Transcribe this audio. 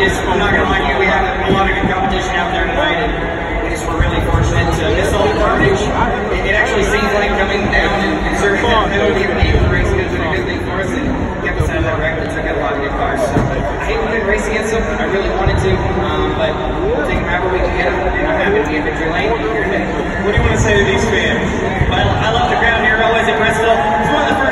I'm not going to lie to you, we have a lot of good competition out there tonight, and we just were really fortunate to miss all the carnage. It actually seems like coming down and serving that penalty in the 8th race could have been a good thing for us, and kept us out of that wreck, but took out a lot of good cars. So I hate we didn't race against them. I really wanted to, but we'll take them however we can get them, and I'm happy to be in victory lane here today. What do you want to say to these fans? Well, I love the crowd here always at Bristol. It's one of the first